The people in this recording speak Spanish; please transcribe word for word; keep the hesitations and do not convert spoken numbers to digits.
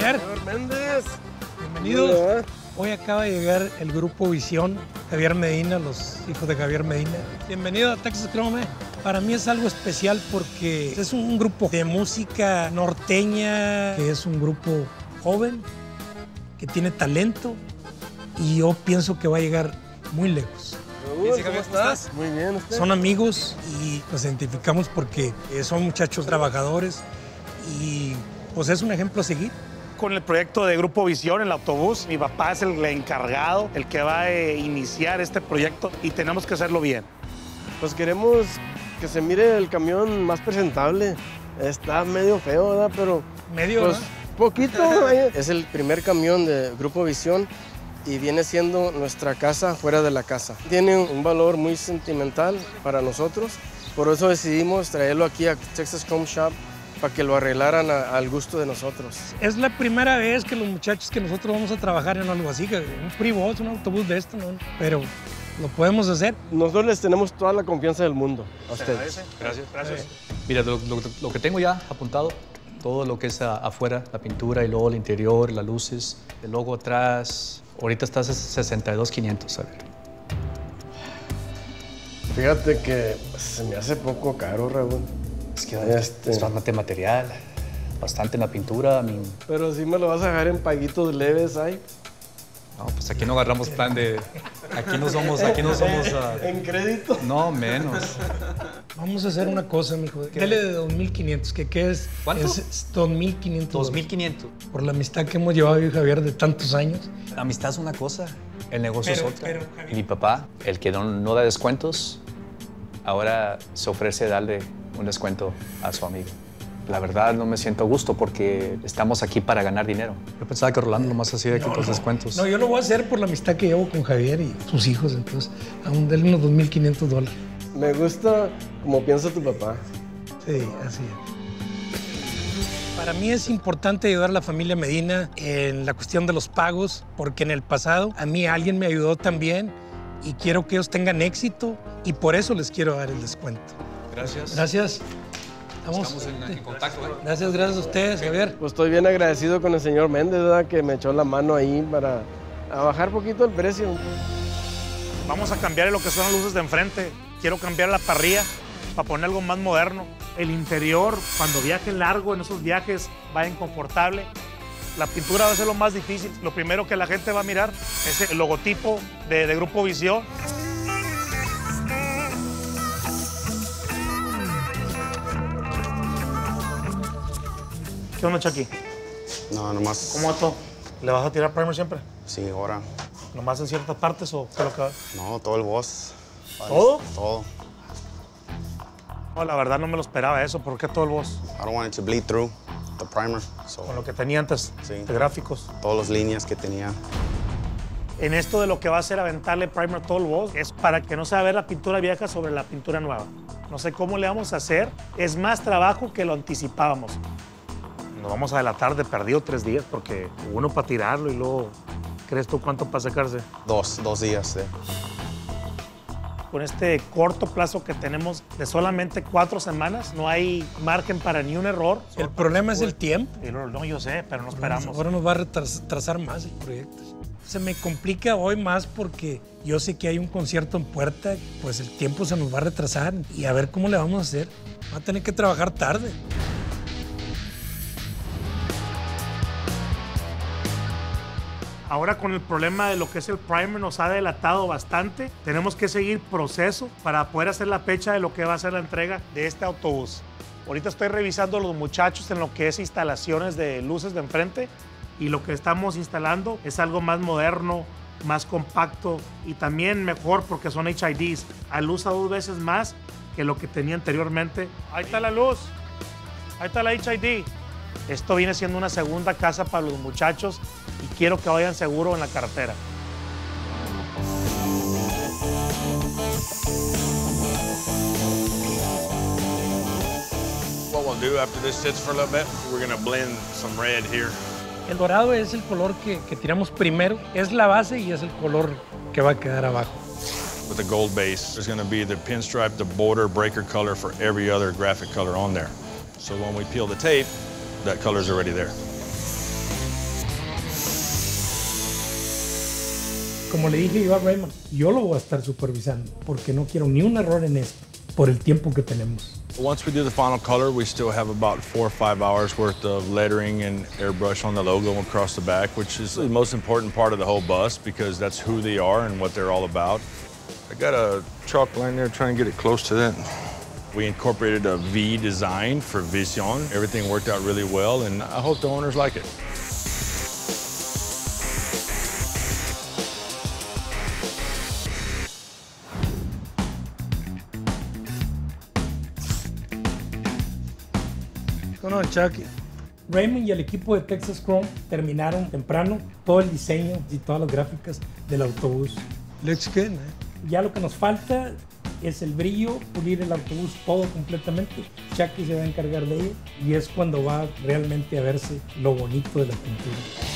Javier. Señor Méndez. Bienvenidos. Hoy acaba de llegar el grupo Visión, Javier Medina, los hijos de Javier Medina. Bienvenido a Texas Chrome. Para mí es algo especial porque es un grupo de música norteña, que es un grupo joven, que tiene talento y yo pienso que va a llegar muy lejos. ¿Cómo estás? Muy bien, ¿usted? Son amigos y nos identificamos porque son muchachos trabajadores y pues es un ejemplo a seguir. Con el proyecto de Grupo Visión, el autobús, mi papá es el encargado, el que va a iniciar este proyecto y tenemos que hacerlo bien. Pues queremos que se mire el camión más presentable. Está medio feo, ¿verdad? Pero medio, pues, ¿no? Poquito. Es el primer camión de Grupo Visión y viene siendo nuestra casa fuera de la casa. Tiene un valor muy sentimental para nosotros, por eso decidimos traerlo aquí a Texas Chrome Shop para que lo arreglaran a, al gusto de nosotros. Es la primera vez que los muchachos que nosotros vamos a trabajar en algo así, que un Freebus, un autobús de esto, ¿no? Pero lo podemos hacer. Nosotros les tenemos toda la confianza del mundo a ustedes. Gracias, gracias. Sí. Mira, lo, lo, lo que tengo ya apuntado, todo lo que es a, afuera, la pintura y luego el interior, las luces, el logo atrás, ahorita está a sesenta y dos mil quinientos, a ver. Fíjate que pues, se me hace poco caro, Raúl. Es que Este- es bastante material, bastante en la pintura. I mean, Pero si me lo vas a dejar en paguitos leves ahí. no, pues aquí no agarramos plan de... Aquí no somos... Aquí no somos uh, ¿En crédito? no, menos. Vamos a hacer una cosa, mijo. Dele de dos mil quinientos, que ¿qué es? ¿Cuánto? Es dos mil quinientos. dos mil quinientos. Por la amistad que hemos llevado yo y Javier de tantos años. La amistad es una cosa, el negocio Pero- es otra. pero, Javier- Mi papá, el que no, no da descuentos, ahora se ofrece darle un descuento a su amigo. La verdad no me siento a gusto porque estamos aquí para ganar dinero. Yo pensaba que Rolando nomás hacía de que los descuentos. No, yo lo voy a hacer por la amistad que llevo con Javier y sus hijos, entonces, aún denle unos dos mil quinientos dólares. Me gusta como piensa tu papá. Sí, así es. Para mí es importante ayudar a la familia Medina en la cuestión de los pagos, porque en el pasado a mí alguien me ayudó también y quiero que ellos tengan éxito y por eso les quiero dar el descuento. Gracias. Gracias. Vamos. Estamos en, en contacto. ¿eh? Gracias, gracias a ustedes, Javier. Pues estoy bien agradecido con el señor Méndez, ¿verdad? Que me echó la mano ahí para a bajar poquito el precio. Vamos a cambiar lo que son las luces de enfrente. Quiero cambiar la parrilla para poner algo más moderno. El interior, cuando viajen largo, en esos viajes, vayan confortable. La pintura va a ser lo más difícil. Lo primero que la gente va a mirar es el logotipo de, de Grupo Visión. ¿Qué onda, Chucky? No, nomás. ¿Cómo va todo? ¿Le vas a tirar primer siempre? Sí, ahora. ¿Nomás en ciertas partes o qué es lo que va? No, todo el boss. ¿Todo? Todo. No, la verdad no me lo esperaba eso. ¿Por qué todo el boss? I don't want it to bleed through the primer. So, Con lo que tenía antes Sí. de gráficos. todas las líneas que tenía. En esto de lo que va a ser aventarle primer todo el boss, es para que no se va a ver la pintura vieja sobre la pintura nueva. No sé cómo le vamos a hacer. Es más trabajo que lo anticipábamos. Nos vamos a delatar de perdido tres días porque uno para tirarlo y luego, ¿crees tú cuánto para sacarse? Dos, dos días de. Con este corto plazo que tenemos de solamente cuatro semanas, no hay margen para ni un error. El problema es el tiempo. Y luego, no, yo sé, pero no esperamos. Ahora nos va a retrasar más el proyecto. Se me complica hoy más porque yo sé que hay un concierto en puerta, pues el tiempo se nos va a retrasar y a ver cómo le vamos a hacer. Va a tener que trabajar tarde. Ahora con el problema de lo que es el primer nos ha delatado bastante. Tenemos que seguir proceso para poder hacer la fecha de lo que va a ser la entrega de este autobús. Ahorita estoy revisando a los muchachos en lo que es instalaciones de luces de enfrente y lo que estamos instalando es algo más moderno, más compacto y también mejor porque son H I Ds. A luz a dos veces más que lo que tenía anteriormente. Ahí está la luz. Ahí está la H I D. Esto viene siendo una segunda casa para los muchachos y quiero que vayan seguro en la carretera. What we'll do after this sits for a little bit, we're gonna blend some red here. El dorado es el color que, que tiramos primero, es la base y es el color que va a quedar abajo. With the gold base, there's gonna be the pinstripe, the border, breaker color for every other graphic color on there. So when we peel the tape, that color's already there. como le dije yo a Raymond, yo lo voy a estar supervisando porque no quiero ni un error en esto por el tiempo que tenemos. Once we do the final color, we still have about four or five hours worth of lettering and airbrush on the logo across the back, which is the most important part of the whole bus because that's who they are and what they're all about. I got a chalk line there trying to get it close to that. We incorporated a V design for Vision. Everything worked out really well, and I hope the owners like it. No, Chucky. Raymond y el equipo de Texas Chrome terminaron temprano todo el diseño y todas las gráficas del autobús. Looks good, man. Ya lo que nos falta es el brillo, pulir el autobús todo completamente. Chucky se va a encargar de ello y es cuando va realmente a verse lo bonito de la pintura.